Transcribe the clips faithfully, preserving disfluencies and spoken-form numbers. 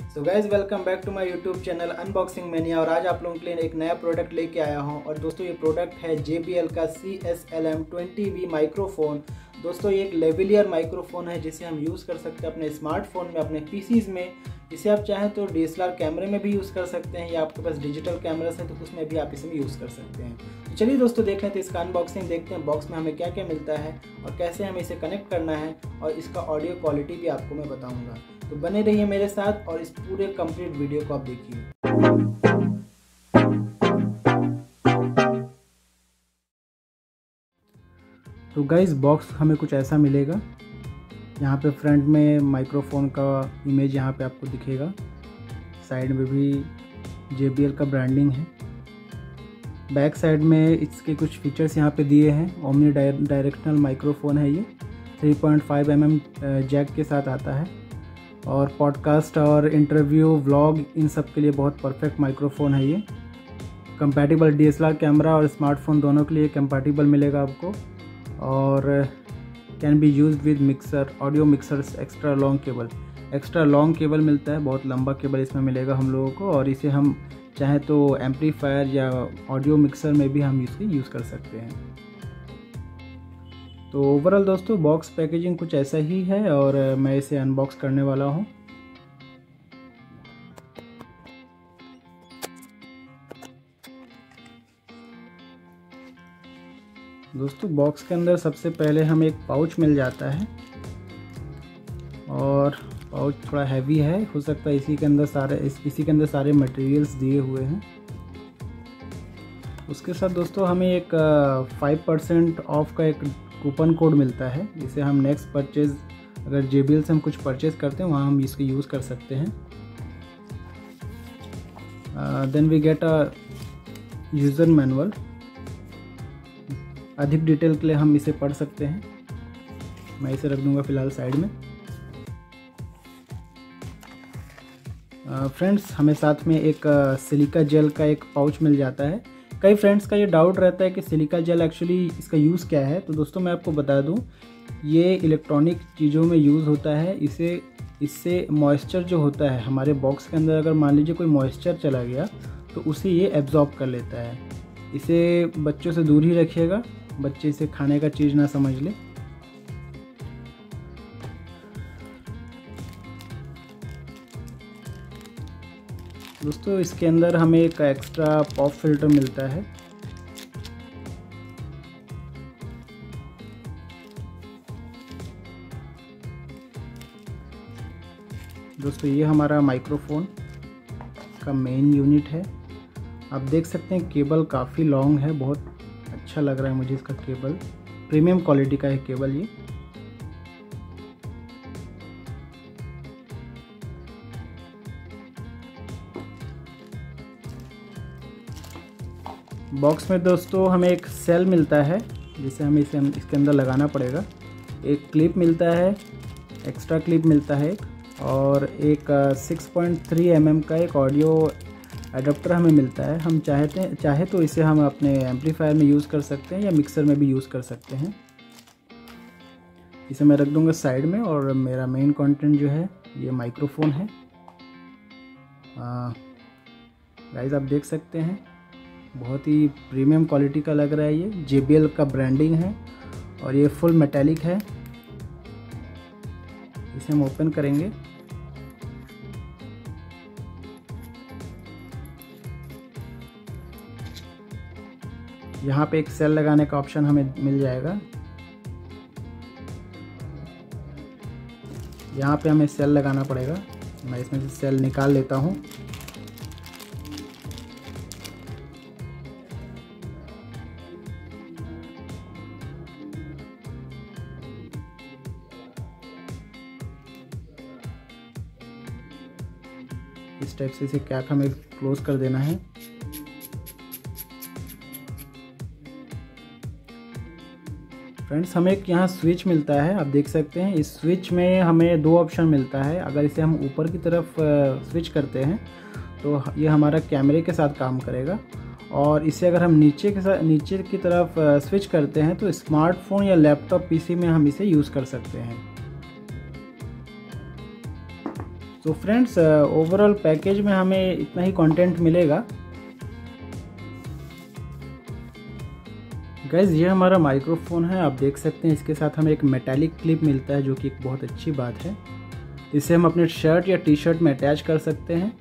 So guys welcome back to my YouTube channel unboxing mania. और आज आप लोगों के लिए एक नया प्रोडक्ट लेके आया हूं। और दोस्तों ये प्रोडक्ट है जे बी एल का C S L M twenty V microphone. दोस्तों ये एक लेवलियर माइक्रोफोन है जिसे हम यूज़ कर सकते हैं अपने स्मार्टफोन में, अपने पीसीज में। इसे आप चाहें तो डी एस एल आर कैमरे में भी यूज़ कर सकते हैं, या आपके पास डिजिटल कैमरास है तो उसमें भी आप इसे यूज़ कर सकते हैं। तो चलिए दोस्तों देख लेते हैं इसका अनबॉक्सिंग, देखते हैं बॉक्स में हमें क्या क्या मिलता है और कैसे हमें इसे कनेक्ट करना है, और इसका ऑडियो क्वालिटी भी आपको मैं बताऊँगा। तो बने रहिए मेरे साथ और इस पूरे कंप्लीट वीडियो को आप देखिए। तो गाइस बॉक्स हमें कुछ ऐसा मिलेगा। यहाँ पे फ्रंट में माइक्रोफोन का इमेज यहाँ पे आपको दिखेगा, साइड में भी जे बी एल का ब्रांडिंग है। बैक साइड में इसके कुछ फीचर्स यहाँ पे दिए हैं। ओमनी डायरेक्शनल माइक्रोफोन है ये, three point five M M jack के साथ आता है, और पॉडकास्ट और इंटरव्यू व्लॉग इन सब के लिए बहुत परफेक्ट माइक्रोफोन है ये। Compatible D S L R camera और स्मार्टफोन दोनों के लिए कंपैटिबल मिलेगा आपको, और can be used with mixer, audio mixers, extra long cable. Extra long cable मिलता है, बहुत लंबा केबल इसमें मिलेगा हम लोगों को, और इसे हम चाहे तो एम्पलीफायर या ऑडियो मिक्सर में भी हम इसे यूज़ कर सकते हैं। तो ओवरऑल दोस्तों बॉक्स पैकेजिंग कुछ ऐसा ही है, और मैं इसे अनबॉक्स करने वाला हूँ। दोस्तों बॉक्स के अंदर सबसे पहले हमें एक पाउच मिल जाता है, और पाउच थोड़ा हैवी है, हो सकता है इसी के अंदर सारे इस, इसी के अंदर सारे मटेरियल्स दिए हुए हैं। उसके साथ दोस्तों हमें एक फाइव परसेंट ऑफ का एक कूपन कोड मिलता है। इसे हम नेक्स्ट परचेज, अगर जे बी एल से हम कुछ परचेज करते हैं वहाँ हम इसको यूज़ कर सकते हैं। Then we get a user manual. अधिक डिटेल के लिए हम इसे पढ़ सकते हैं। मैं इसे रख दूंगा फिलहाल साइड में। फ्रेंड्स uh, हमें साथ में एक सिलिका जेल का एक पाउच मिल जाता है। कई फ्रेंड्स का ये डाउट रहता है कि सिलिका जेल एक्चुअली इसका यूज़ क्या है। तो दोस्तों मैं आपको बता दूं, ये इलेक्ट्रॉनिक चीज़ों में यूज़ होता है। इसे इससे मॉइस्चर जो होता है हमारे बॉक्स के अंदर, अगर मान लीजिए कोई मॉइस्चर चला गया तो उसे ये एब्जॉर्ब कर लेता है। इसे बच्चों से दूर ही रखिएगा, बच्चे इसे खाने का चीज़ ना समझ ले। दोस्तों इसके अंदर हमें एक एक्स्ट्रा पॉप फिल्टर मिलता है। दोस्तों ये हमारा माइक्रोफोन का मेन यूनिट है। आप देख सकते हैं केबल काफ़ी लॉन्ग है, बहुत अच्छा लग रहा है मुझे इसका केबल। प्रीमियम क्वालिटी का है केबल ये। बॉक्स में दोस्तों हमें एक सेल मिलता है जिसे हमें इसे इसके अंदर लगाना पड़ेगा। एक क्लिप मिलता है, एक्स्ट्रा क्लिप मिलता है, और एक six point three M M का एक ऑडियो एडाप्टर हमें मिलता है। हम चाहते हैं चाहे तो इसे हम अपने एम्पलीफायर में यूज़ कर सकते हैं या मिक्सर में भी यूज़ कर सकते हैं। इसे मैं रख दूंगा साइड में, और मेरा मेन कंटेंट जो है ये माइक्रोफोन है। गाइस आप देख सकते हैं बहुत ही प्रीमियम क्वालिटी का लग रहा है। ये जे बी एल का ब्रांडिंग है, और ये फुल मेटालिक है। इसे हम ओपन करेंगे। यहाँ पे एक सेल लगाने का ऑप्शन हमें मिल जाएगा। यहाँ पे हमें सेल लगाना पड़ेगा। मैं इसमें से सेल निकाल लेता हूँ। इस टाइप से इसे कैप हमें क्लोज कर देना है। फ्रेंड्स हमें एक यहाँ स्विच मिलता है, आप देख सकते हैं। इस स्विच में हमें दो ऑप्शन मिलता है। अगर इसे हम ऊपर की तरफ स्विच करते हैं तो ये हमारा कैमरे के साथ काम करेगा, और इसे अगर हम नीचे के साथ नीचे की तरफ स्विच करते हैं तो स्मार्टफोन या लैपटॉप पीसी में हम इसे यूज़ कर सकते हैं। तो फ्रेंड्स ओवरऑल पैकेज में हमें इतना ही कंटेंट मिलेगा। गाइज ये हमारा माइक्रोफोन है, आप देख सकते हैं इसके साथ हमें एक मेटालिक क्लिप मिलता है जो कि एक बहुत अच्छी बात है। इसे हम अपने शर्ट या टी शर्ट में अटैच कर सकते हैं।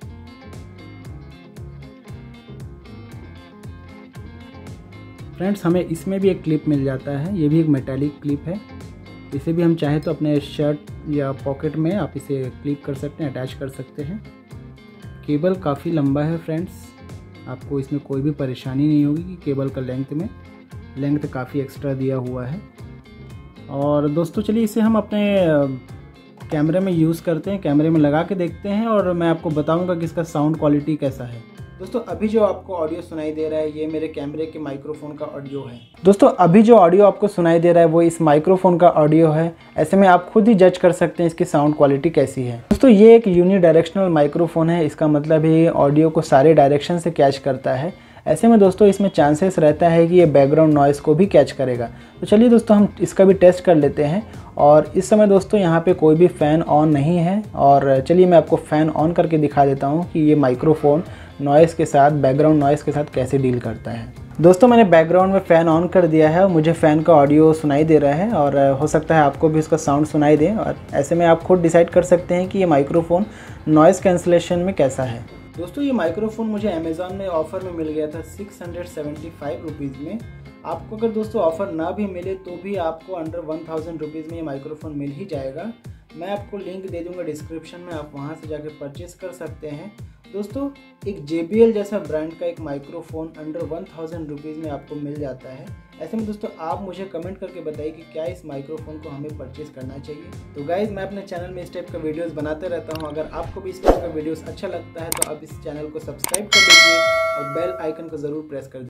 फ्रेंड्स हमें इसमें भी एक क्लिप मिल जाता है, ये भी एक मेटालिक क्लिप है। इसे भी हम चाहें तो अपने शर्ट या पॉकेट में आप इसे क्लिप कर सकते हैं, अटैच कर सकते हैं। केबल काफ़ी लंबा है फ्रेंड्स, आपको इसमें कोई भी परेशानी नहीं होगी कि केबल का लेंथ में लेंथ काफ़ी एक्स्ट्रा दिया हुआ है। और दोस्तों चलिए इसे हम अपने कैमरे में यूज़ करते हैं, कैमरे में लगा के देखते हैं और मैं आपको बताऊंगा कि इसका साउंड क्वालिटी कैसा है। दोस्तों अभी जो आपको ऑडियो सुनाई दे रहा है ये मेरे कैमरे के माइक्रोफोन का ऑडियो है। दोस्तों अभी जो ऑडियो आपको सुनाई दे रहा है वो इस माइक्रोफोन का ऑडियो है। ऐसे में आप खुद ही जज कर सकते हैं इसकी साउंड क्वालिटी कैसी है। दोस्तों ये एक यूनि डायरेक्शनल माइक्रोफोन है, इसका मतलब ये ऑडियो को सारे डायरेक्शन से कैच करता है। ऐसे में दोस्तों इसमें चांसेस रहता है कि ये बैकग्राउंड नॉइज़ को भी कैच करेगा। तो चलिए दोस्तों हम इसका भी टेस्ट कर लेते हैं। और इस समय दोस्तों यहाँ पे कोई भी फ़ैन ऑन नहीं है और चलिए मैं आपको फ़ैन ऑन करके दिखा देता हूँ कि ये माइक्रोफोन नॉइज़ के साथ, बैकग्राउंड नॉइज़ के साथ कैसे डील करता है। दोस्तों मैंने बैकग्राउंड में फ़ैन ऑन कर दिया है और मुझे फ़ैन का ऑडियो सुनाई दे रहा है और हो सकता है आपको भी इसका साउंड सुनाई दे। और ऐसे में आप खुद डिसाइड कर सकते हैं कि ये माइक्रोफोन नॉइज़ कैंसलेशन में कैसा है। दोस्तों ये माइक्रोफोन मुझे अमेज़ॉन में ऑफ़र में मिल गया था six hundred seventy five rupees में। आपको अगर दोस्तों ऑफ़र ना भी मिले तो भी आपको अंडर वन थाउजेंड रुपीज़ में ये माइक्रोफोन मिल ही जाएगा। मैं आपको लिंक दे दूंगा डिस्क्रिप्शन में, आप वहां से जाकर परचेस कर सकते हैं। दोस्तों एक जे बी एल जैसा ब्रांड का एक microphone under one thousand rupees में आपको मिल जाता है। ऐसे में दोस्तों आप मुझे कमेंट करके बताइए कि क्या इस माइक्रोफोन को हमें परचेस करना चाहिए। तो गाइज मैं अपने चैनल में इस टाइप का वीडियोस बनाते रहता हूं, अगर आपको भी इस टाइप का वीडियोस अच्छा लगता है तो आप इस चैनल को सब्सक्राइब कर लीजिए और बेल आइकन को ज़रूर प्रेस कर दीजिए।